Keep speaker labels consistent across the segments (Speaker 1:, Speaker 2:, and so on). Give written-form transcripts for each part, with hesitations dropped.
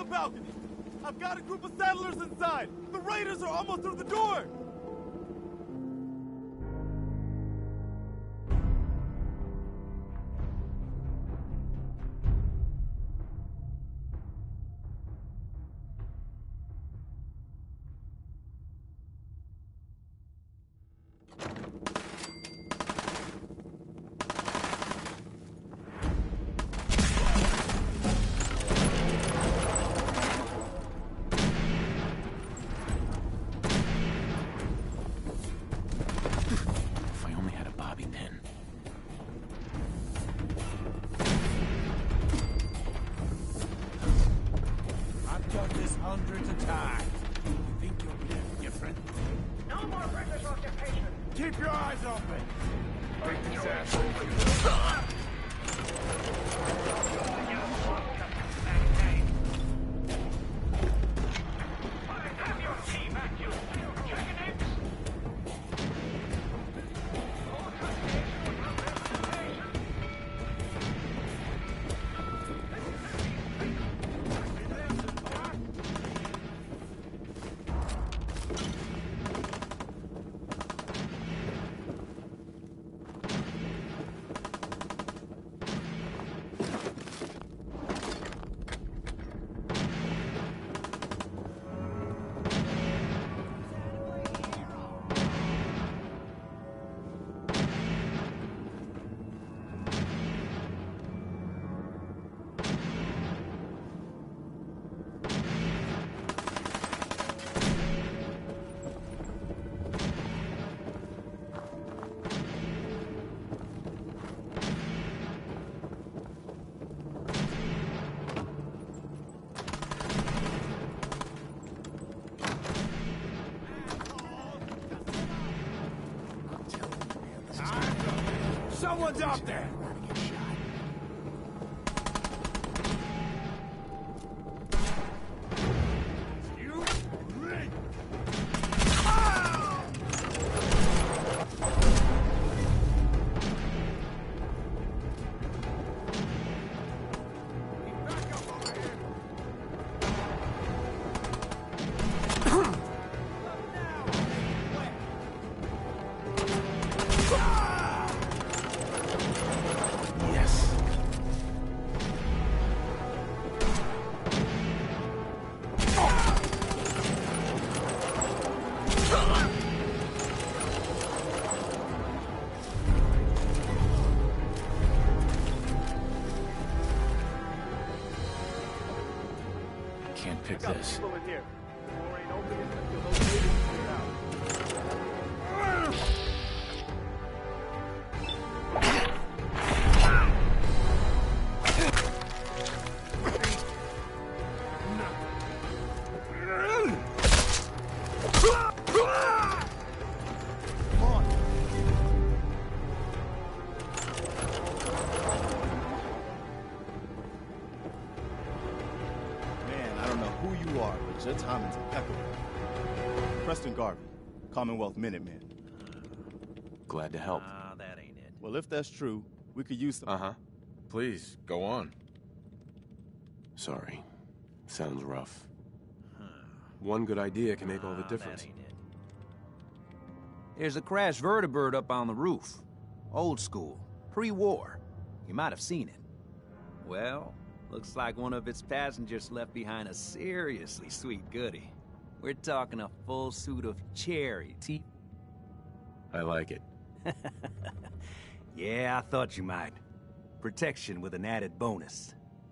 Speaker 1: balcony. I've got a group of settlers inside. The raiders are almost through the door.
Speaker 2: Hundreds of times. You think you'll live different?
Speaker 3: No more British occupation.
Speaker 2: Keep your eyes open. Break this asshole.
Speaker 3: Have your team at you. Chicken eggs.
Speaker 2: Someone's out there!
Speaker 4: Can't pick this.
Speaker 1: Your timing's impeccable. Preston Garvey, Commonwealth Minuteman.
Speaker 4: Glad to help.
Speaker 5: That ain't it.
Speaker 1: Well, if that's true, we could use some...
Speaker 4: Uh-huh.
Speaker 6: Please, go on.
Speaker 4: Sorry. Sounds rough. One good idea can make all the difference.
Speaker 5: That ain't it. There's a crashed vertibird up on the roof. Old school. Pre-war. You might have seen it. Well, looks like one of its passengers left behind a seriously sweet goodie. We're talking a full suit of cherry teeth.
Speaker 4: I like it.
Speaker 5: Yeah, I thought you might. Protection with an added bonus.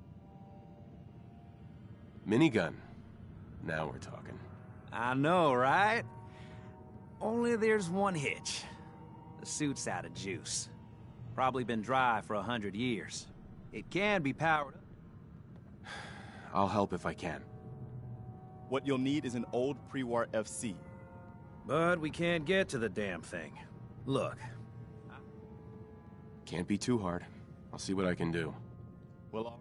Speaker 4: Minigun. Now we're talking.
Speaker 5: I know, right? Only there's one hitch. The suit's out of juice. Probably been dry for 100 years. It can be powered up.
Speaker 4: I'll help if I can.
Speaker 1: What you'll need is an old pre-war FC.
Speaker 5: But we can't get to the damn thing. Look.
Speaker 4: Can't be too hard. I'll see what I can do.
Speaker 1: Well,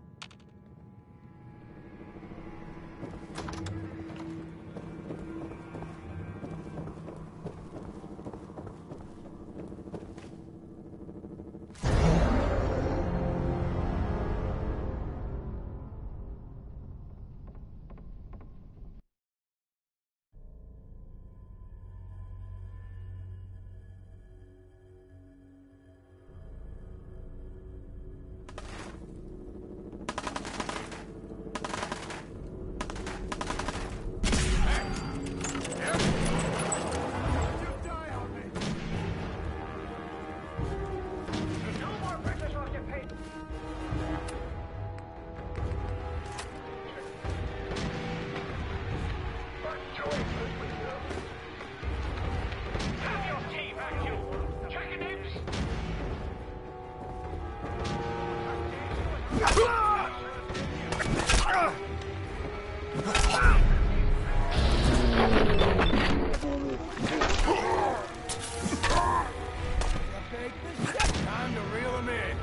Speaker 2: Time to reel him in.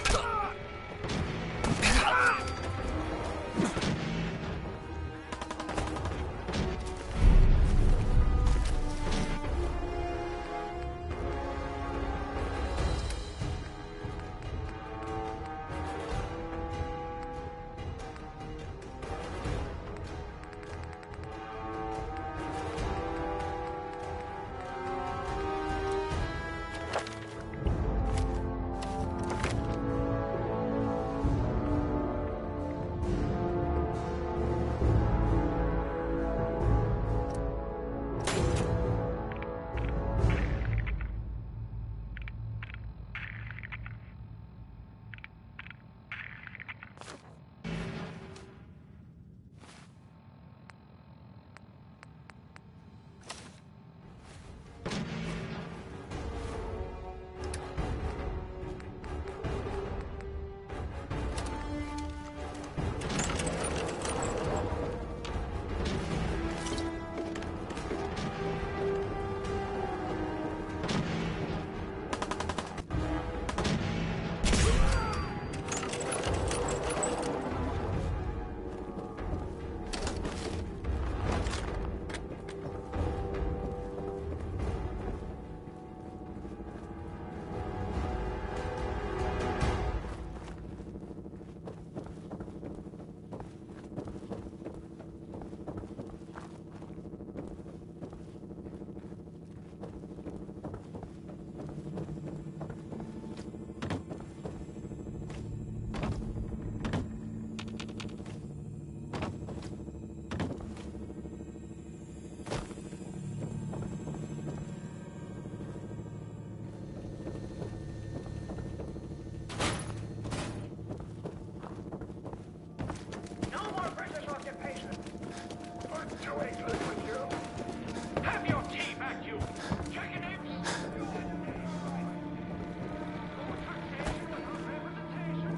Speaker 3: No more British occupation. What's doing good with you? Have your tea back, you chicken apes. More taxation without representation.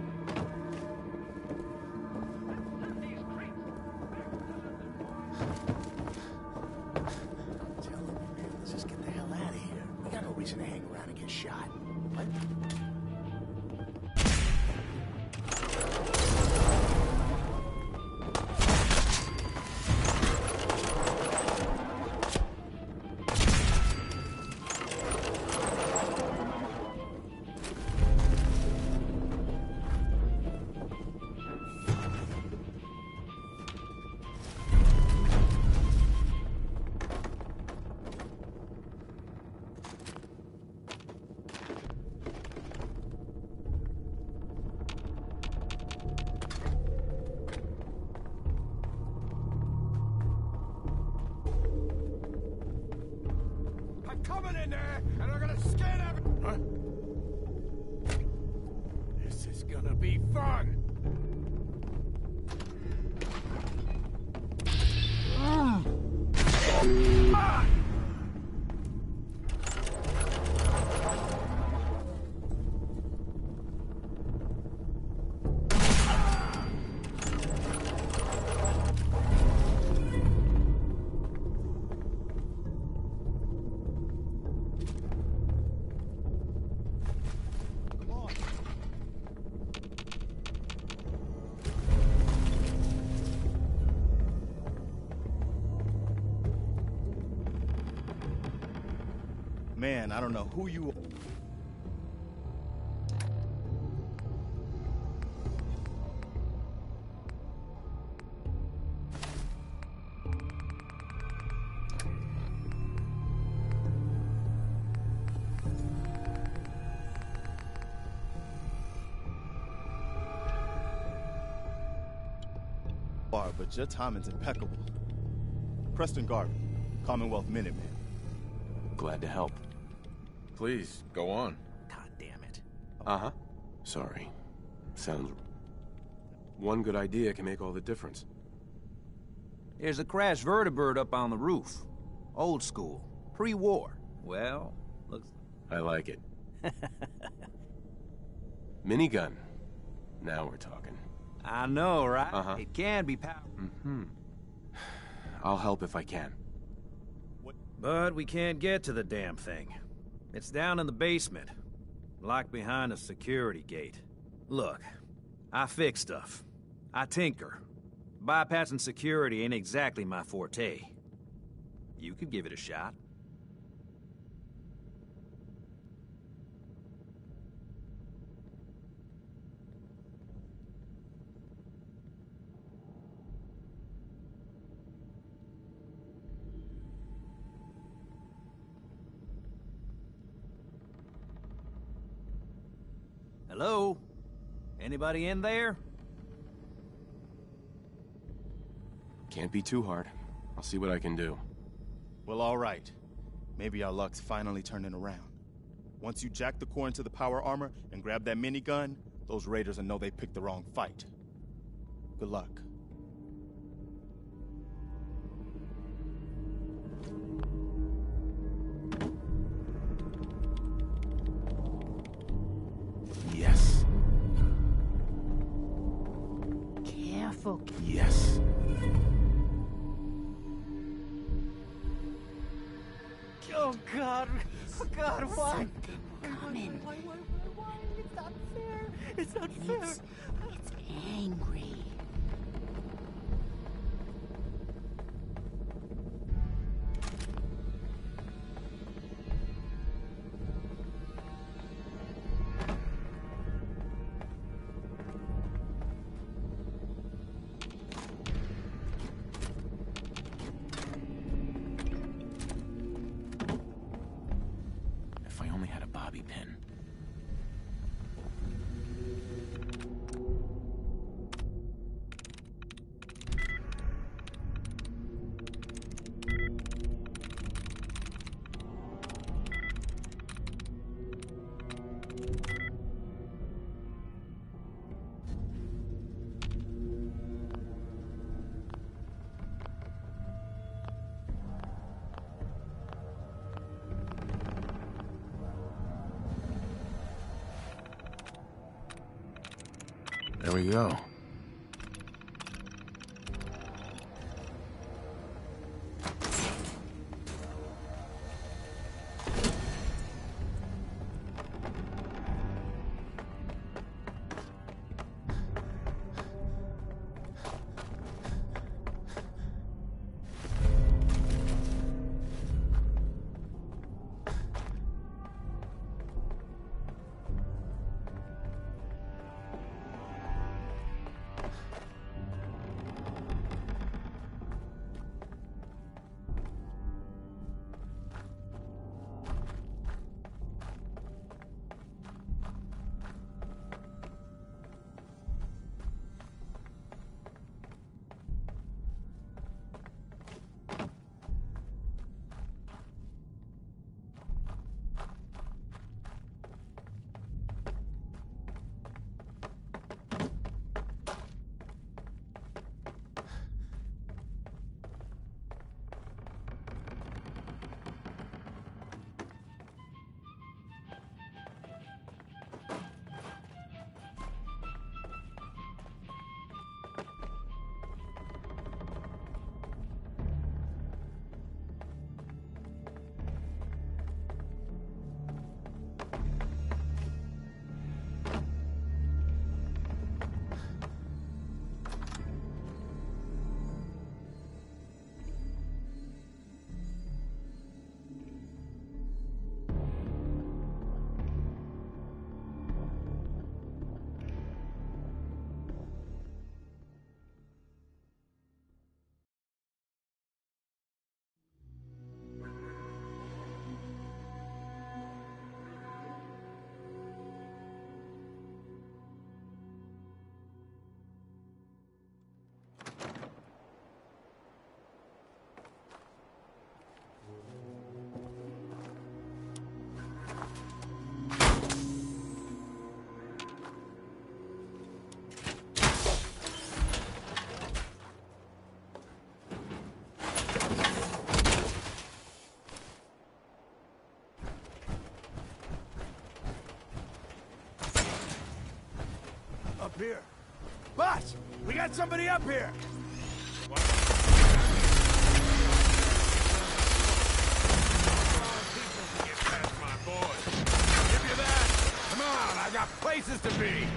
Speaker 3: Send these creeps back to the
Speaker 7: Tell him, man. Let's just get the hell out of here. We got no reason to hang around and get shot. What?
Speaker 2: I'm coming in there, and I'm gonna skin every... Huh? This is gonna be fun! Ah!
Speaker 1: Man, I don't know who you are, but your timing's impeccable. Preston Garvey, Commonwealth Minuteman.
Speaker 4: Glad to help.
Speaker 6: Please, go on.
Speaker 7: God damn it.
Speaker 4: Uh-huh. Sorry. Sounds... One good idea can make all the difference.
Speaker 5: There's a crashed vertibird up on the roof. Old school. Pre-war. Well, looks...
Speaker 4: I like it. Minigun. Now we're talking.
Speaker 5: I know, right?
Speaker 4: Uh-huh.
Speaker 5: It can be powerful.
Speaker 4: Mm-hmm. I'll help if I can.
Speaker 5: But we can't get to the damn thing. It's down in the basement. Locked behind a security gate. Look, I fix stuff. I tinker. Bypassing security ain't exactly my forte. You could give it a shot. Hello? Anybody in there?
Speaker 4: Can't be too hard. I'll see what I can do.
Speaker 1: Well, all right. Maybe our luck's finally turning around. Once you jack the core into the power armor and grab that minigun, those raiders will know they picked the wrong fight. Good luck.
Speaker 4: Yes.
Speaker 7: Careful.
Speaker 4: Yes.
Speaker 8: Oh, God. Oh, God, why?
Speaker 7: Coming.
Speaker 8: Why? It's not fair. It's not fair.
Speaker 7: It's angry.
Speaker 4: If I only had a bobby pin. There we go.
Speaker 7: Up here. Boss, we got somebody up here.
Speaker 2: Come on, I got places to be!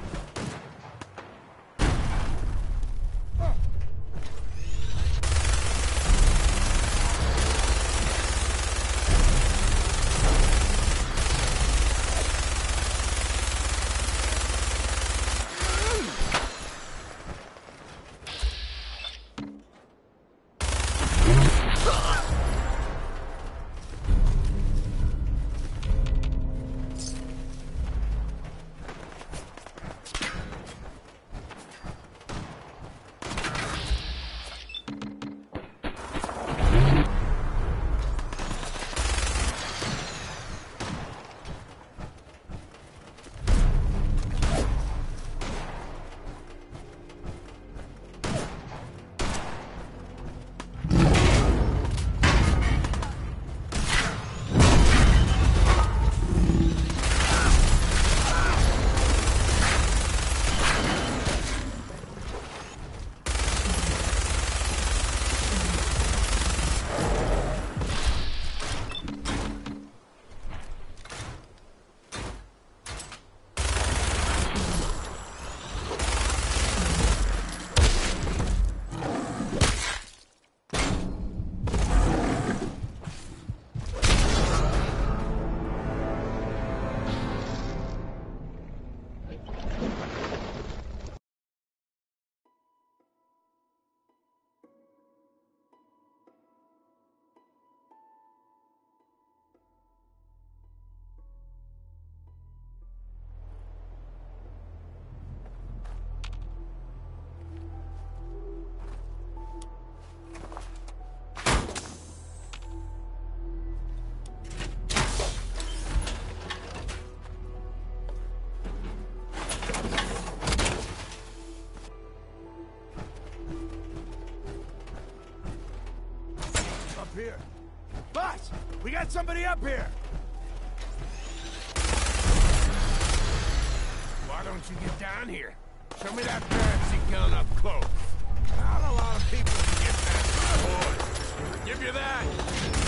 Speaker 7: Here. Boss, we got somebody up here.
Speaker 2: Why don't you get down here? Show me that fancy gun up close. Not a lot of people can get past my boys. Give you that.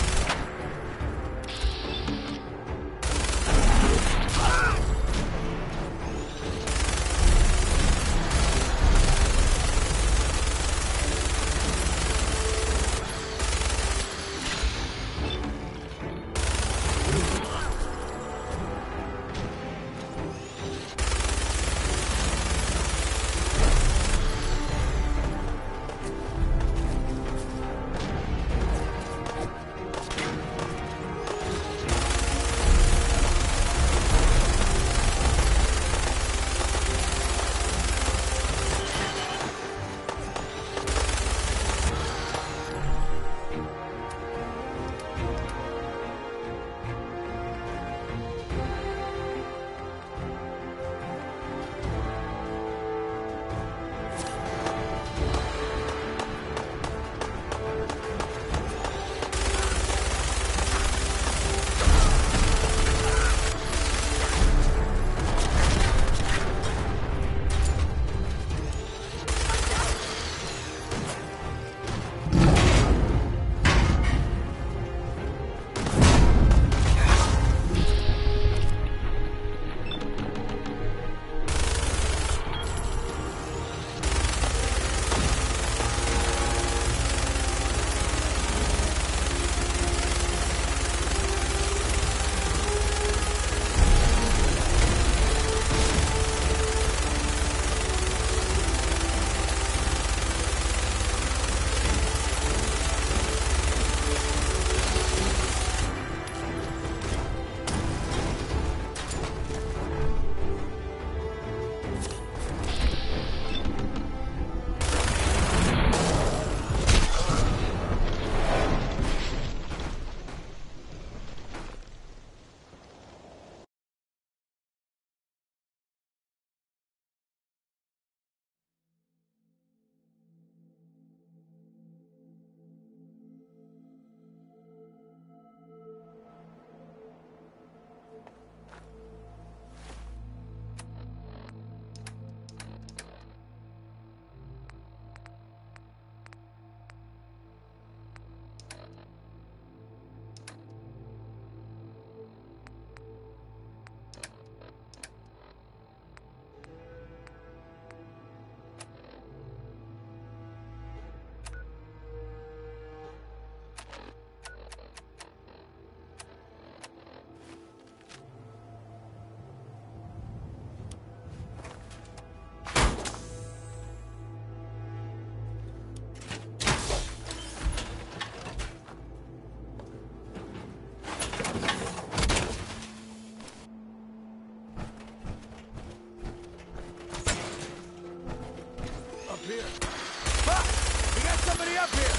Speaker 2: Up here. Ah! We got somebody up here!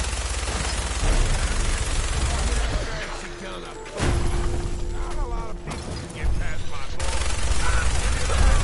Speaker 2: Fancy gun up. Not a lot of people can get past my boy. Give me that!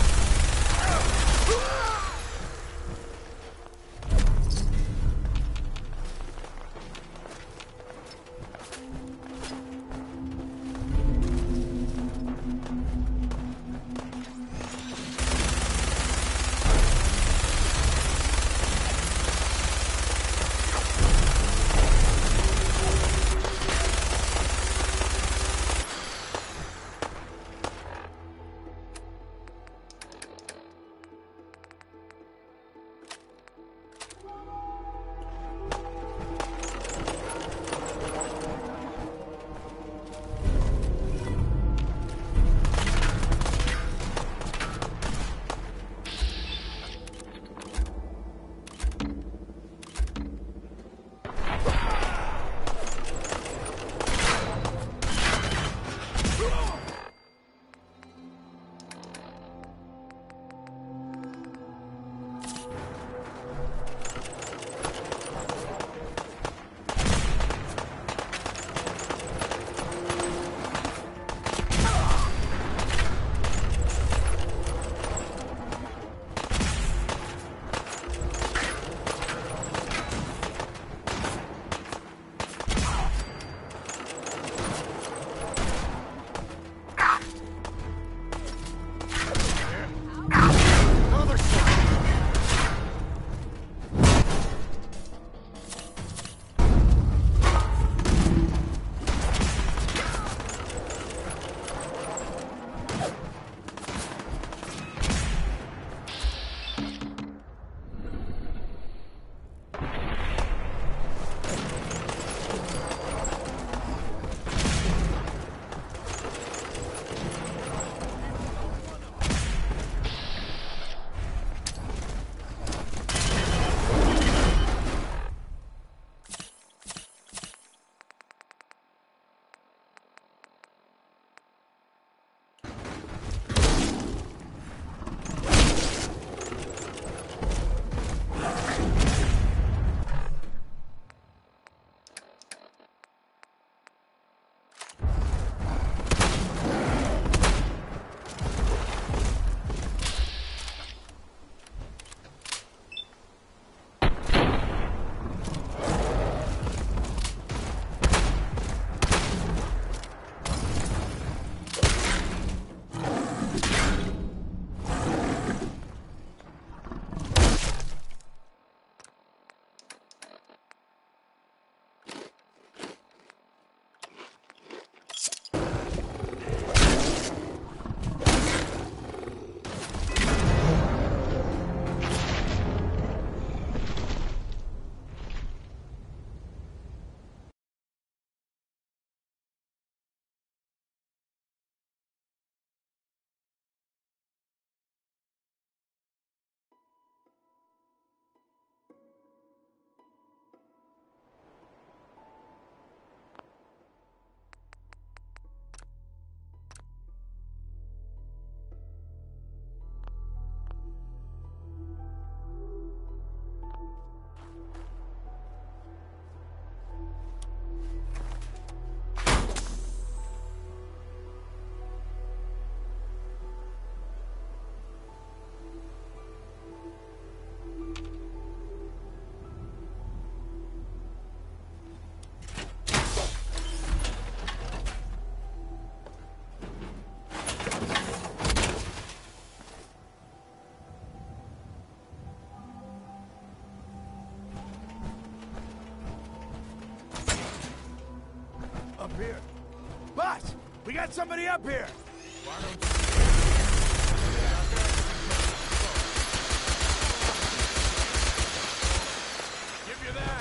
Speaker 2: Up here. Boss! We got somebody up here! Why don't you... Give you that!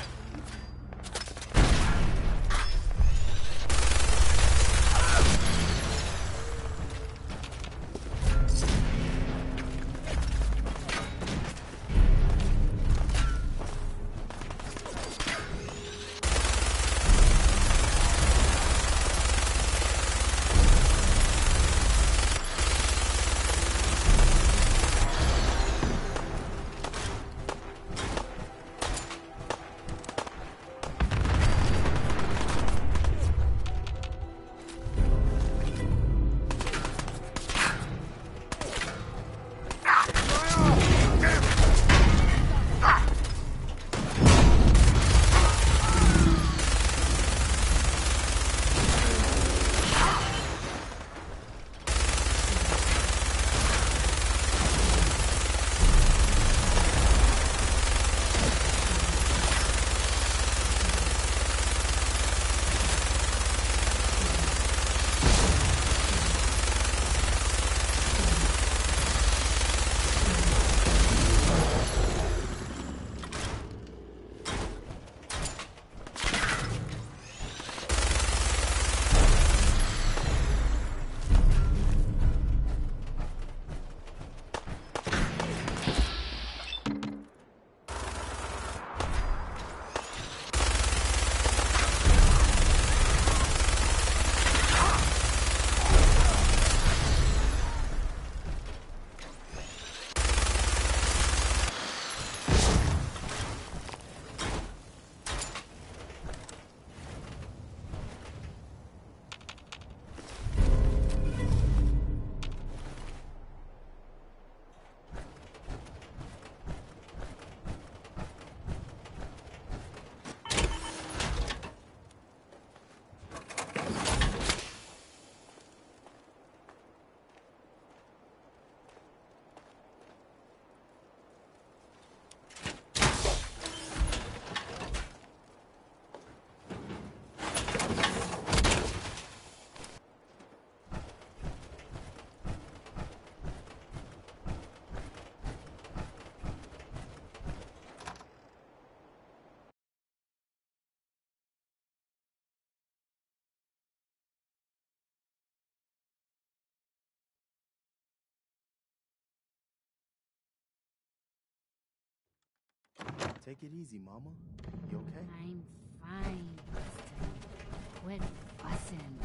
Speaker 1: Take it easy, Mama. You okay?
Speaker 9: I'm fine, Preston. Quit fussing.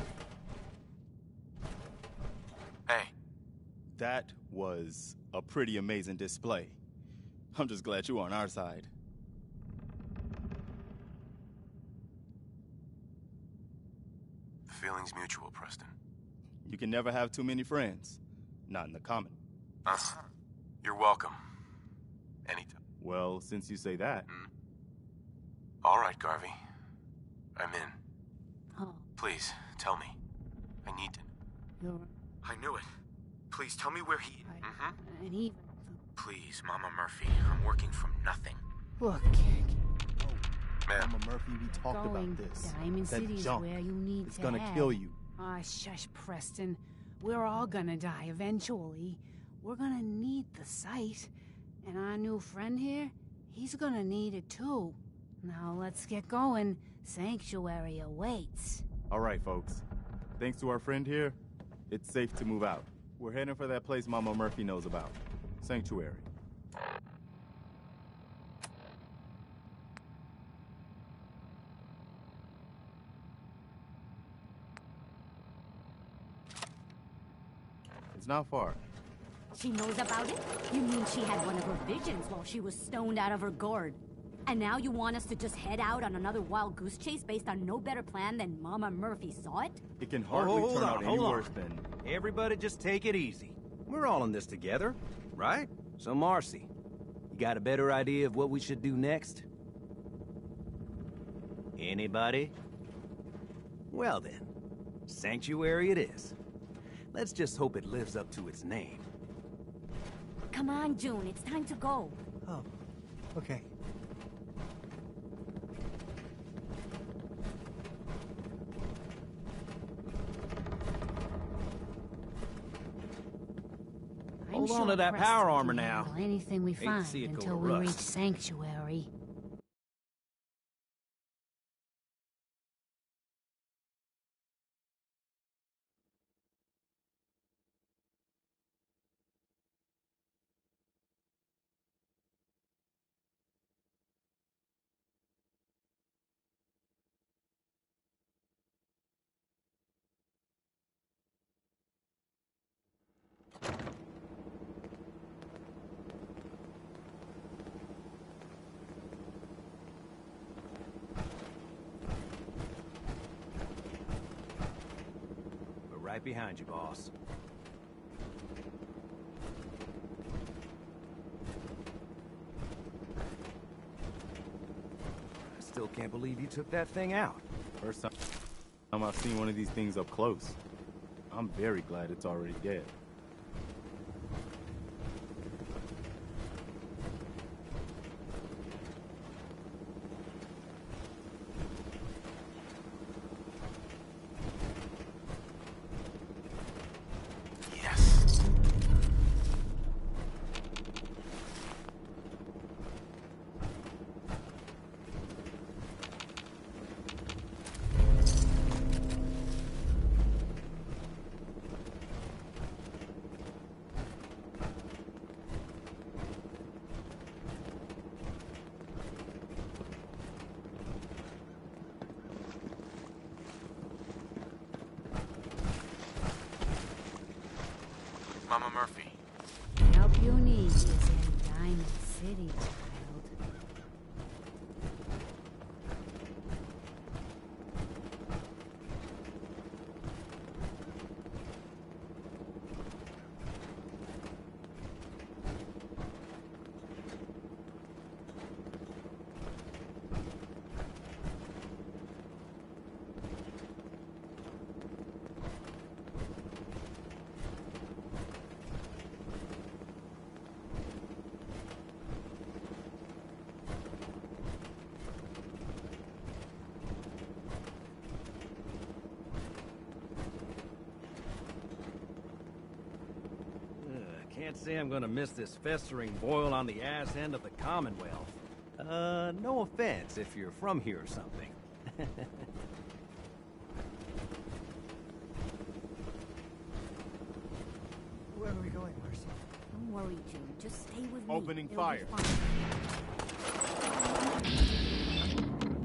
Speaker 4: Hey.
Speaker 1: That was a pretty amazing display. I'm just glad you're on our side.
Speaker 4: The feeling's mutual, Preston.
Speaker 1: You can never have too many friends. Not in the common.
Speaker 4: You're welcome. Anytime.
Speaker 1: Well, since you say that...
Speaker 4: All right, Garvey. I'm in.
Speaker 9: Oh,
Speaker 4: Please, tell me. I need to...
Speaker 9: you're
Speaker 7: I knew it. Please tell me where he...
Speaker 9: right. And even...
Speaker 7: Please, Mama Murphy. I'm working from nothing.
Speaker 9: Look,
Speaker 4: Ma'am.
Speaker 1: Mama Murphy, we talked
Speaker 9: going
Speaker 1: about this.
Speaker 9: Diamond
Speaker 1: That
Speaker 9: City's
Speaker 1: junk.
Speaker 9: where you need
Speaker 1: It's
Speaker 9: to
Speaker 1: gonna
Speaker 9: head.
Speaker 1: kill you.
Speaker 9: Ah, shush, Preston. We're all gonna die eventually. We're gonna need the site. And our new friend here, he's gonna need it too. Now let's get going. Sanctuary awaits.
Speaker 1: All right, folks. Thanks to our friend here, it's safe to move out. We're heading for that place Mama Murphy knows about. Sanctuary. It's not far.
Speaker 10: She knows about it? You mean she had one of her visions while she was stoned out of her gourd? And now you want us to just head out on another wild goose chase based on no better plan than Mama Murphy saw it?
Speaker 1: It can hardly turn out any worse than...
Speaker 5: Everybody just take it easy. We're all in this together, right? So Marcy, you got a better idea of what we should do next? Anybody? Well then, Sanctuary it is. Let's just hope it lives up to its name.
Speaker 10: Come on, June, it's time to go.
Speaker 8: Oh, okay.
Speaker 9: I'm
Speaker 5: Hold on
Speaker 9: sure
Speaker 5: to that
Speaker 9: Preston
Speaker 5: power
Speaker 9: can
Speaker 5: armor now.
Speaker 9: handle anything we
Speaker 5: Hate to
Speaker 9: find
Speaker 5: see it go
Speaker 9: until
Speaker 5: to
Speaker 9: we
Speaker 5: rust.
Speaker 9: reach Sanctuary.
Speaker 5: We're right behind you, boss. I still can't believe you took that thing out.
Speaker 1: First time I've seen one of these things up close. I'm very glad it's already dead.
Speaker 4: Yes. Mama Murphy.
Speaker 9: Help you need is in Diamond City, child.
Speaker 5: Can't say I'm gonna miss this festering boil on the ass end of the Commonwealth. No offense if you're from here or something.
Speaker 8: Where are we going, Marcy?
Speaker 10: Don't worry, June. Just stay with me.
Speaker 1: Opening
Speaker 10: It'll
Speaker 1: fire.
Speaker 10: be fine.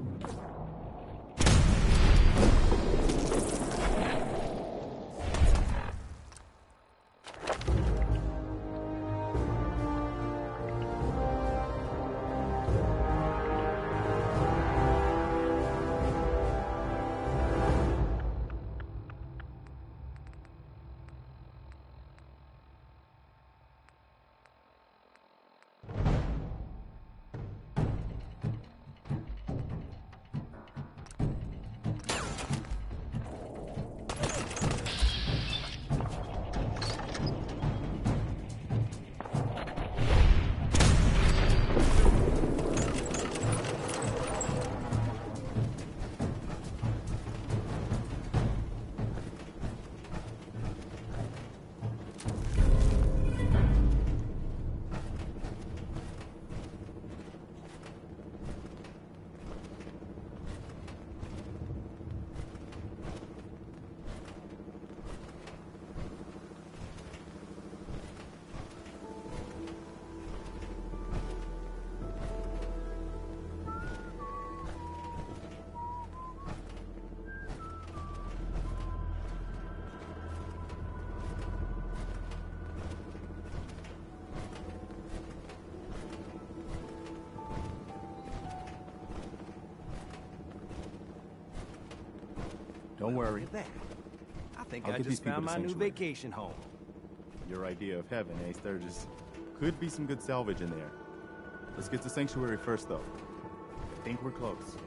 Speaker 5: Don't worry. Look at that. I think I just found my new vacation home.
Speaker 1: Your idea of heaven, eh, Sturgis? Could be some good salvage in there. Let's get to Sanctuary first, though. I think we're close.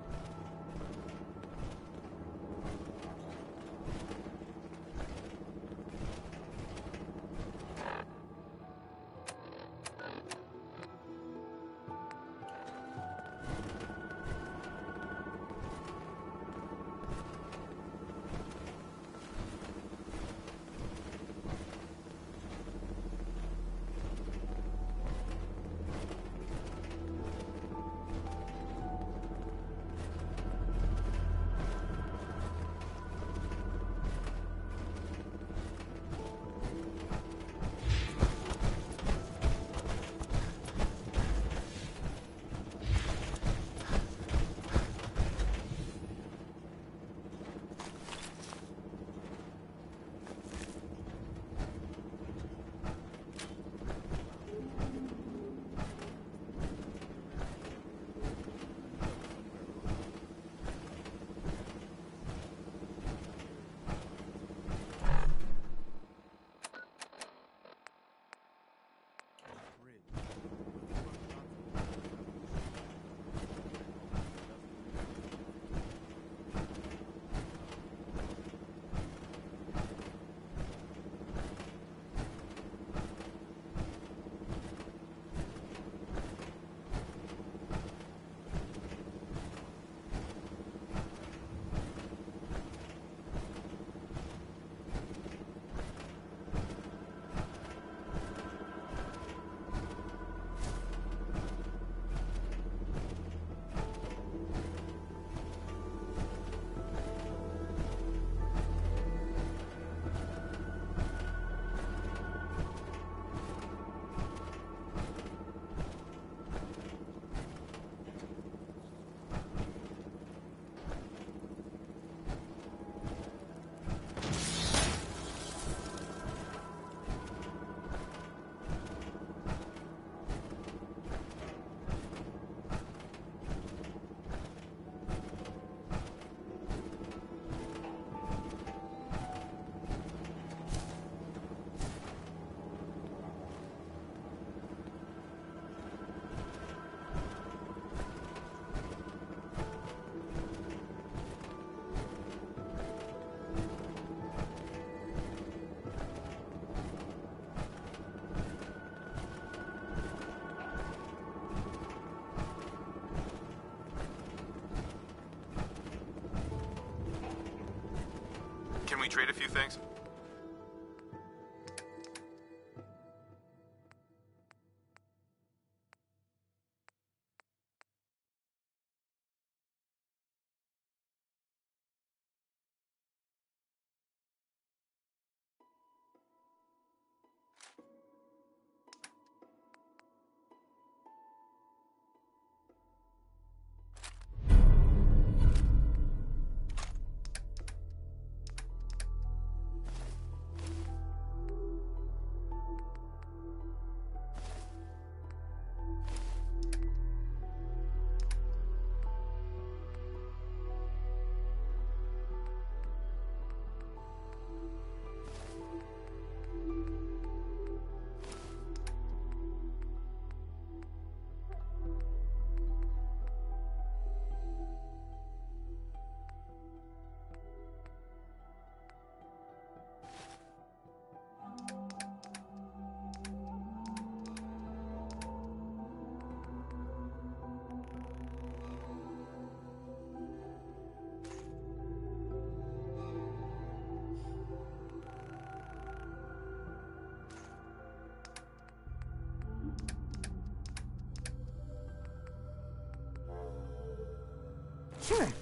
Speaker 6: Can we trade a few things?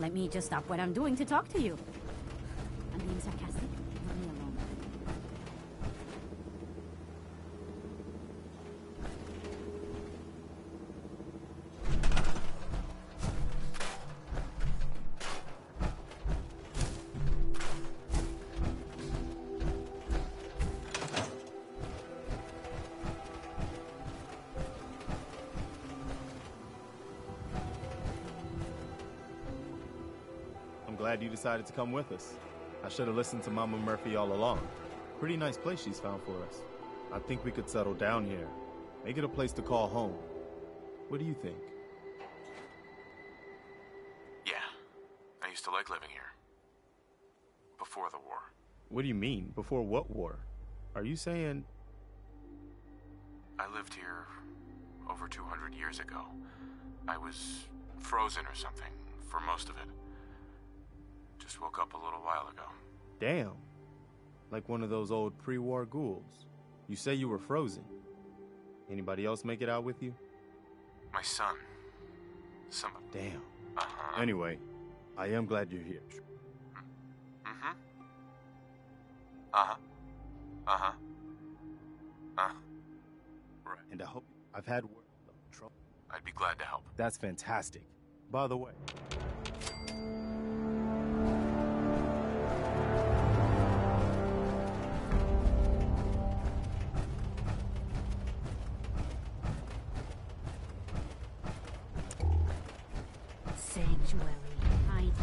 Speaker 10: Let me just stop what I'm doing to talk to you. I'm being sarcastic. Leave me alone.
Speaker 1: I'm glad you decided to come with us. I should have listened to Mama Murphy all along. Pretty nice place she's found for us. I think we could settle down here. Make it a place to call home. What do you think?
Speaker 4: Yeah. I used to like living here. Before the war.
Speaker 1: What do you mean? Before what war? Are you saying...
Speaker 4: I lived here over 200 years ago. I was frozen or something for most of it. Just woke up a little while ago.
Speaker 1: Damn. Like one of those old pre-war ghouls. You say you were frozen. Anybody else make it out with you?
Speaker 4: My son. Somebody.
Speaker 1: Damn.
Speaker 4: Uh-huh.
Speaker 1: Anyway, I am glad you're here.
Speaker 4: Mm-hmm. Uh-huh. Uh-huh. Right.
Speaker 1: And I hope I've had word of trouble.
Speaker 4: I'd be glad to help.
Speaker 1: That's fantastic. By the way...
Speaker 10: Sanctuary. Hide.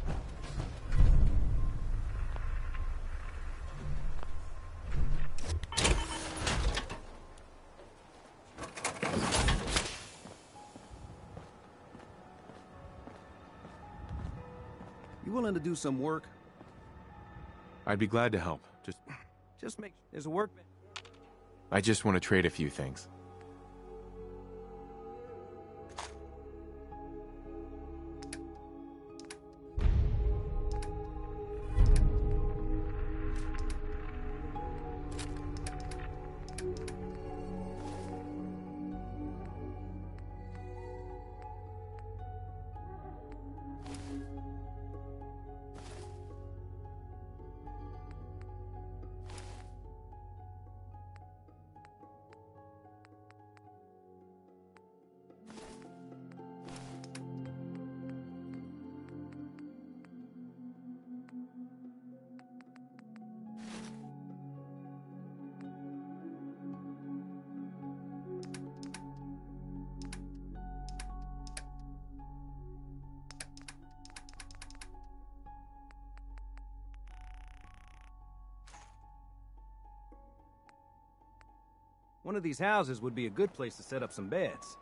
Speaker 5: You willing to do some work?
Speaker 4: I'd be glad to help.
Speaker 5: Just make... There's a workman.
Speaker 4: I just want to trade a few things.
Speaker 5: One of these houses would be a good place to set up some beds.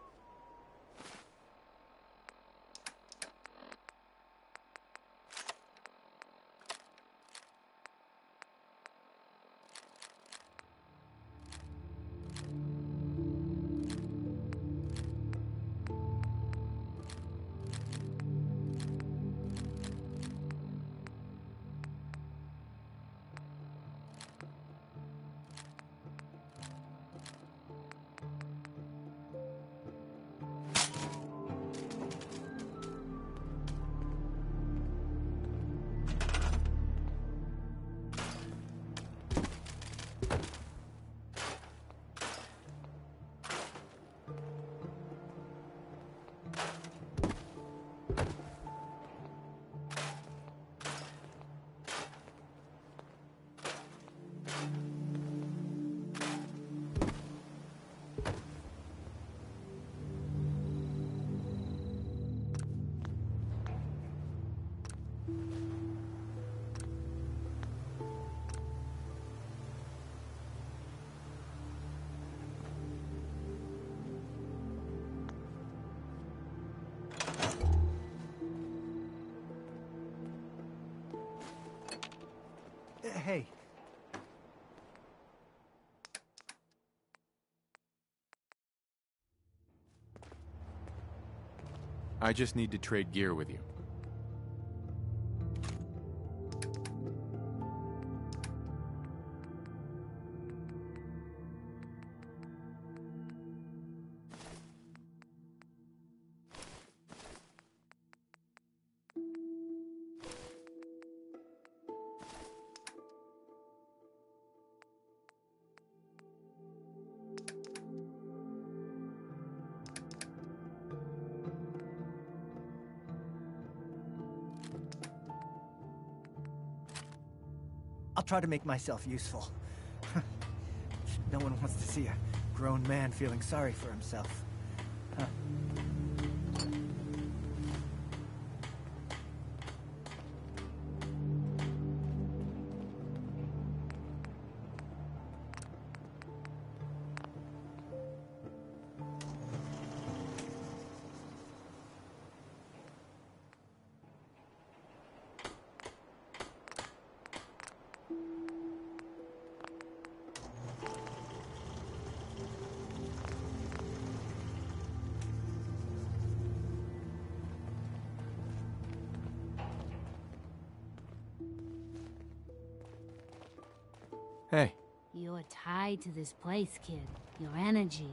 Speaker 5: Hey.
Speaker 4: I just need to trade gear with you.
Speaker 8: I'll try to make myself useful. No one wants to see a grown man feeling sorry for himself. Huh.
Speaker 6: Hey.
Speaker 9: You're tied to this place, kid. Your energy.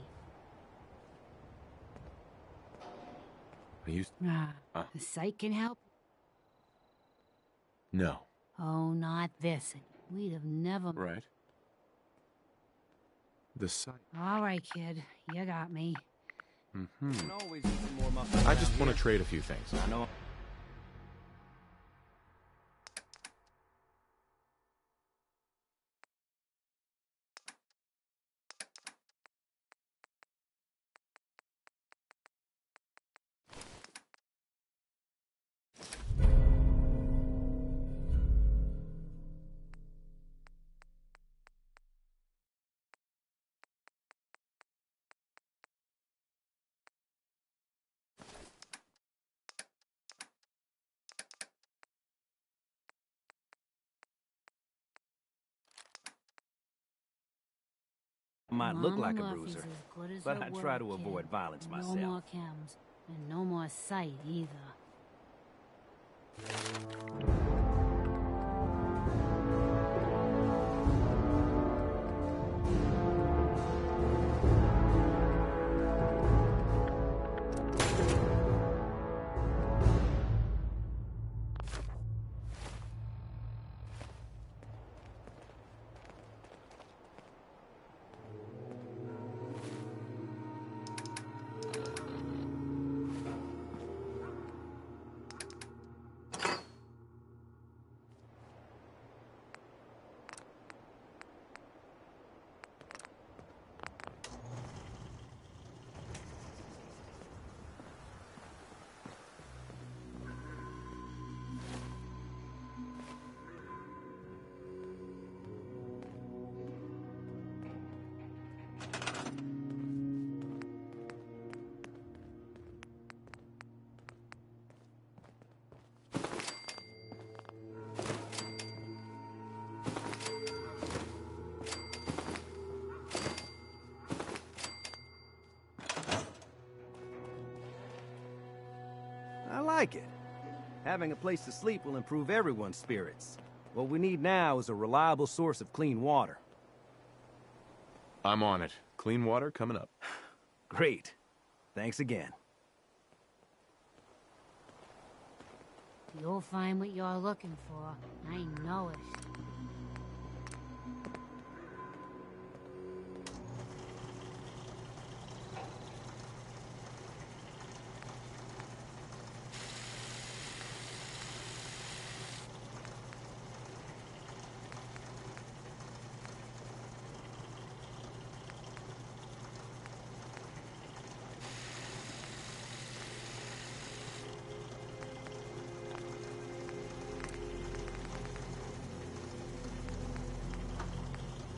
Speaker 6: Are you...
Speaker 9: The sight can help?
Speaker 6: No.
Speaker 9: Oh, not this. We'd have never...
Speaker 6: Right. The sight.
Speaker 9: All right, kid. You got me.
Speaker 6: I just want to trade a few things.
Speaker 5: I know. I might look like a bruiser, but I try to avoid violence myself.
Speaker 9: No more chems, and no more sight either.
Speaker 5: I like it. Having a place to sleep will improve everyone's spirits. What we need now is a reliable source of clean water.
Speaker 6: I'm on it. Clean water coming up.
Speaker 5: Great. Thanks again.
Speaker 9: You'll find what you're looking for. I know it.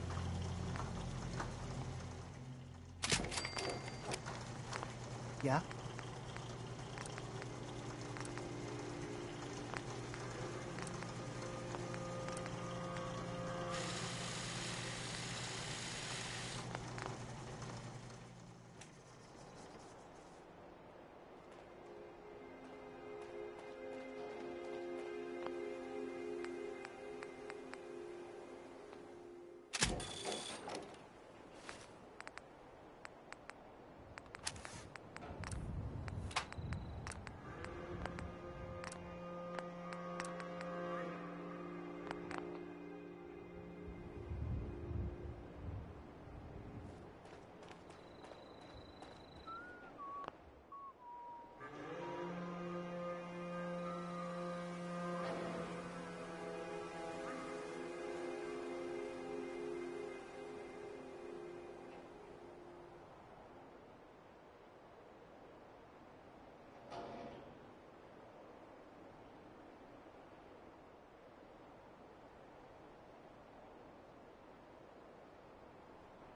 Speaker 8: Yeah?